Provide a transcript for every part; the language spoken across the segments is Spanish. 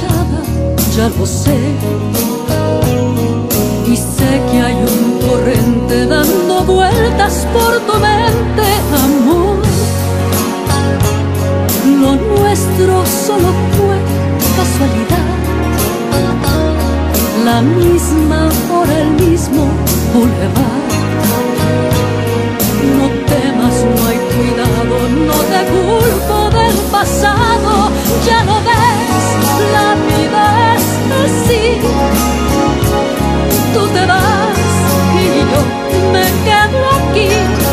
mirada, ya lo sé. Y sé que hay un torrente dando vueltas por tu mente, amor. Lo nuestro solo fue casualidad, la misma hora, el mismo bulevar. No temas, no hay cuidado, no te culpo del pasado. Ya lo ves, la vida es así. Tú te vas y yo me quedo aquí.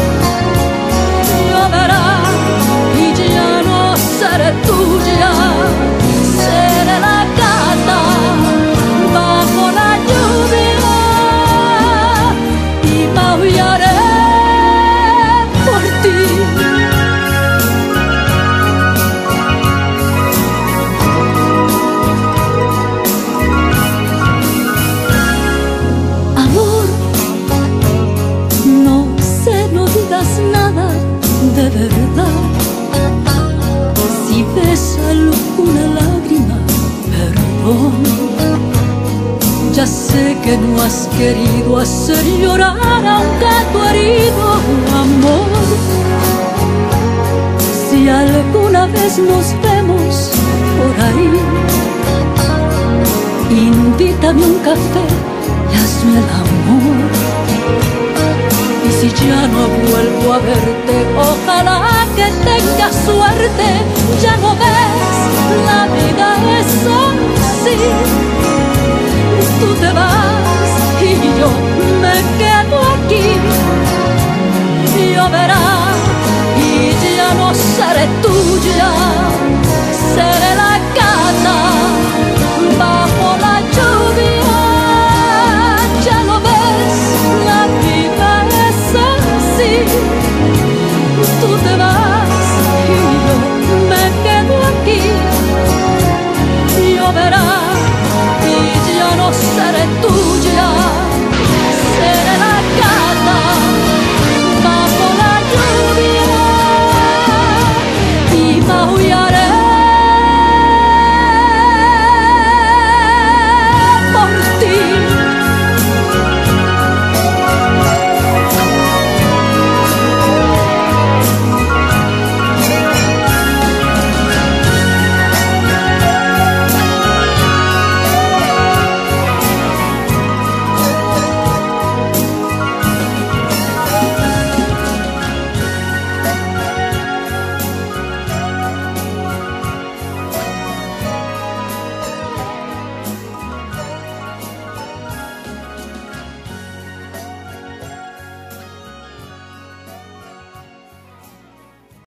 Lloverá y ya no seré tuya, seré la gata bajo la lluvia y maullaré por ti. Amor, no sé, no digas nada de verdad. Si ves alguna lágrima, perdón. Ya sé que no has querido hacer llorar a un gato herido, amor. Si alguna vez nos vemos por ahí, invítame a un café y hazme el amor. Y si ya no vuelvo a verte, ojalá que tengas suerte. Ya no ves, la vida es así. Tú te vas y yo me quedo aquí. Lloverá y ya no seré tuya.